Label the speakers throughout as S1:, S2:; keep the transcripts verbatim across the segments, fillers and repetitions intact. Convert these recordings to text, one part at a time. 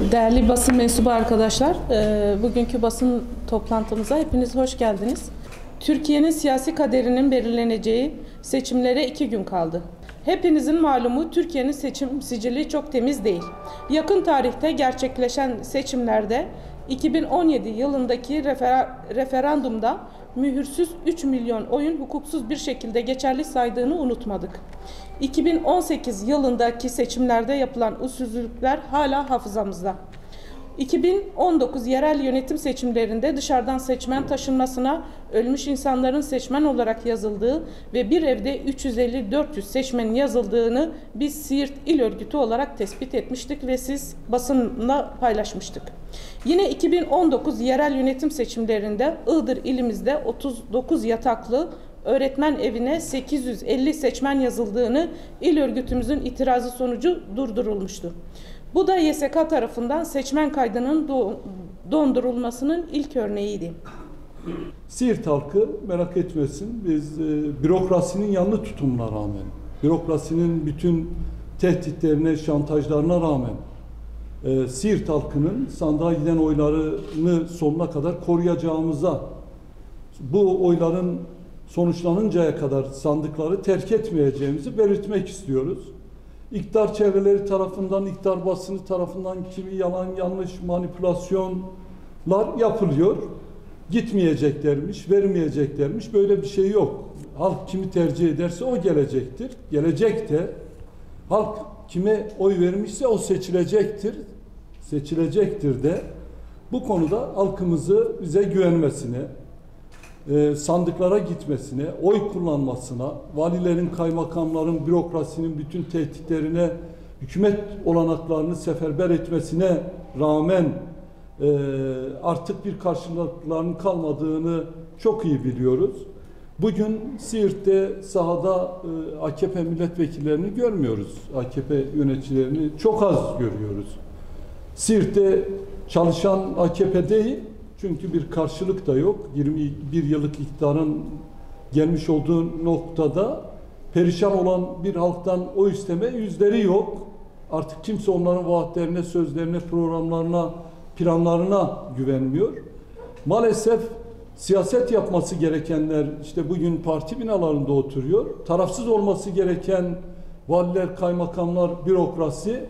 S1: Değerli basın mensubu arkadaşlar, bugünkü basın toplantımıza hepiniz hoş geldiniz. Türkiye'nin siyasi kaderinin belirleneceği seçimlere iki gün kaldı. Hepinizin malumu Türkiye'nin seçim sicili çok temiz değil. Yakın tarihte gerçekleşen seçimlerde iki bin on yedi yılındaki refer referandumda mühürsüz üç milyon oyun hukuksuz bir şekilde geçerli saydığını unutmadık. iki bin on sekiz yılındaki seçimlerde yapılan usulsüzlükler hala hafızamızda. iki bin on dokuz yerel yönetim seçimlerinde dışarıdan seçmen taşınmasına ölmüş insanların seçmen olarak yazıldığı ve bir evde üç yüz elli dört yüz seçmenin yazıldığını biz Siirt İl Örgütü olarak tespit etmiştik ve siz basınla paylaşmıştık. Yine iki bin on dokuz yerel yönetim seçimlerinde Iğdır ilimizde otuz dokuz yataklı öğretmen evine sekiz yüz elli seçmen yazıldığını il örgütümüzün itirazı sonucu durdurulmuştu. Bu da Y S K tarafından seçmen kaydının dondurulmasının ilk örneğiydi.
S2: Siirt halkı merak etmesin, biz e, bürokrasinin yanlı tutumuna rağmen, bürokrasinin bütün tehditlerine, şantajlarına rağmen e, Siirt halkının sandığa giden oylarını sonuna kadar koruyacağımıza, bu oyların sonuçlanıncaya kadar sandıkları terk etmeyeceğimizi belirtmek istiyoruz. İktidar çevreleri tarafından, iktidar basını tarafından kimi yalan, yanlış manipülasyonlar yapılıyor. Gitmeyeceklermiş, vermeyeceklermiş. Böyle bir şey yok. Halk kimi tercih ederse o gelecektir. Gelecek de halk kime oy vermişse o seçilecektir. Seçilecektir de bu konuda halkımızı bize güvenmesine, E, sandıklara gitmesine, oy kullanmasına, valilerin, kaymakamların, bürokrasinin bütün tehditlerine, hükümet olanaklarını seferber etmesine rağmen e, artık bir karşılıklarının kalmadığını çok iyi biliyoruz. Bugün Siirt'te sahada e, A K P milletvekillerini görmüyoruz. A K P yöneticilerini çok az görüyoruz. Siirt'te çalışan A K P değil, çünkü bir karşılık da yok. yirmi bir yıllık iktidarın gelmiş olduğu noktada perişan olan bir halktan oy isteme yüzleri yok. Artık kimse onların vaatlerine, sözlerine, programlarına, planlarına güvenmiyor. Maalesef siyaset yapması gerekenler işte bugün parti binalarında oturuyor. Tarafsız olması gereken valiler, kaymakamlar, bürokrasi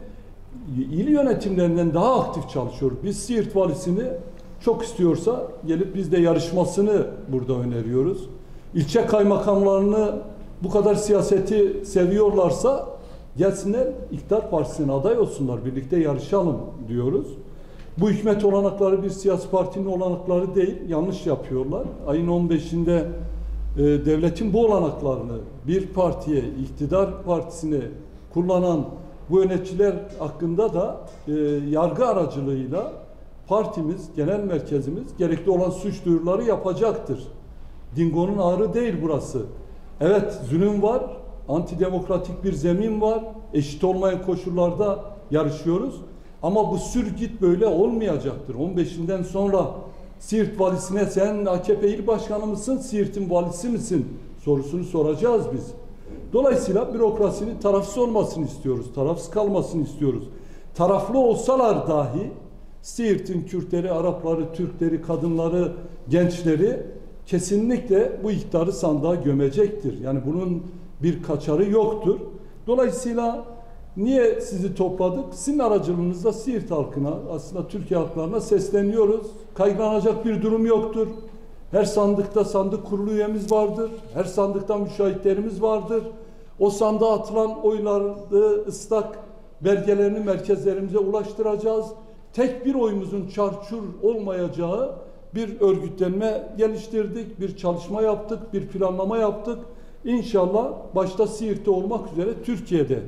S2: il yönetimlerinden daha aktif çalışıyor. Biz Siirt valisini çok istiyorsa gelip biz de yarışmasını burada öneriyoruz. İlçe kaymakamlarını bu kadar siyaseti seviyorlarsa gelsinler iktidar partisine aday olsunlar. Birlikte yarışalım diyoruz. Bu hükümet olanakları bir siyasi partinin olanakları değil. Yanlış yapıyorlar. Ayın on beşinde e, devletin bu olanaklarını bir partiye, iktidar partisine kullanan bu yöneticiler hakkında da e, yargı aracılığıyla partimiz, genel merkezimiz gerekli olan suç duyuruları yapacaktır. Dingo'nun ağrı değil burası. Evet, zulüm var, antidemokratik bir zemin var, eşit olmayan koşullarda yarışıyoruz. Ama bu sür git böyle olmayacaktır. on beşinden sonra Siirt valisine sen A K P il başkanı mısın, Siirt'in valisi misin sorusunu soracağız biz. Dolayısıyla bürokrasinin tarafsız olmasını istiyoruz, tarafsız kalmasını istiyoruz. Taraflı olsalar dahi Siirt'in Kürtleri, Arapları, Türkleri, kadınları, gençleri kesinlikle bu iktidarı sandığa gömecektir. Yani bunun bir kaçarı yoktur. Dolayısıyla niye sizi topladık? Sizin aracılığınızla Siirt halkına, aslında Türkiye halklarına sesleniyoruz. Kaygılanacak bir durum yoktur. Her sandıkta sandık kurulu üyemiz vardır. Her sandıkta müşahitlerimiz vardır. O sandığa atılan oyları ıslak belgelerini merkezlerimize ulaştıracağız. Tek bir oyumuzun çarçur olmayacağı bir örgütlenme geliştirdik, bir çalışma yaptık, bir planlama yaptık. İnşallah başta Siirt'te olmak üzere Türkiye'de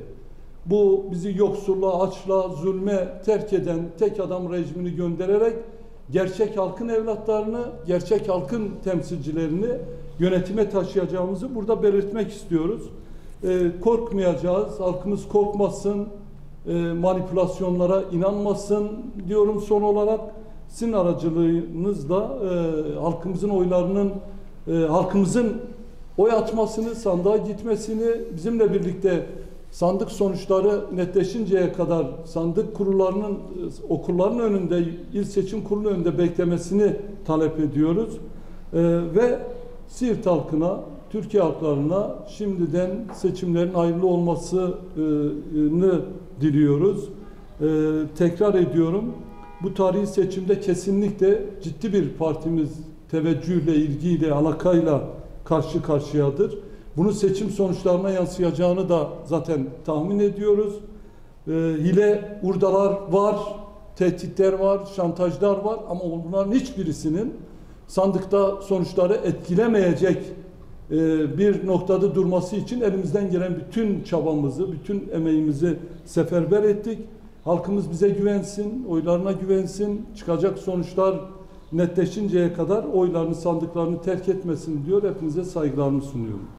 S2: bu bizi yoksulluğa, açlığa, zulme terk eden tek adam rejimini göndererek gerçek halkın evlatlarını, gerçek halkın temsilcilerini yönetime taşıyacağımızı burada belirtmek istiyoruz. Ee, korkmayacağız, halkımız korkmasın, e, manipülasyonlara inanmasın diyorum. Son olarak sizin aracılığınızla e, halkımızın oylarının, e, halkımızın oy atmasını, sandığa gitmesini, bizimle birlikte sandık sonuçları netleşinceye kadar sandık kurullarının, okulların önünde, il seçim kurulunun önünde beklemesini talep ediyoruz. Ee, ve Siirt halkına, Türkiye halklarına şimdiden seçimlerin hayırlı olmasını diliyoruz. Ee, tekrar ediyorum, bu tarihi seçimde kesinlikle ciddi bir partimiz teveccühle, ilgiyle, alakayla karşı karşıyadır. Bunun seçim sonuçlarına yansıyacağını da zaten tahmin ediyoruz. Ee, hile, hurdalar var, tehditler var, şantajlar var ama bunların hiçbirisinin sandıkta sonuçları etkilemeyecek e, bir noktada durması için elimizden gelen bütün çabamızı, bütün emeğimizi seferber ettik. Halkımız bize güvensin, oylarına güvensin, çıkacak sonuçlar netleşinceye kadar oylarını, sandıklarını terk etmesin diyor. Hepinize saygılarımı sunuyorum.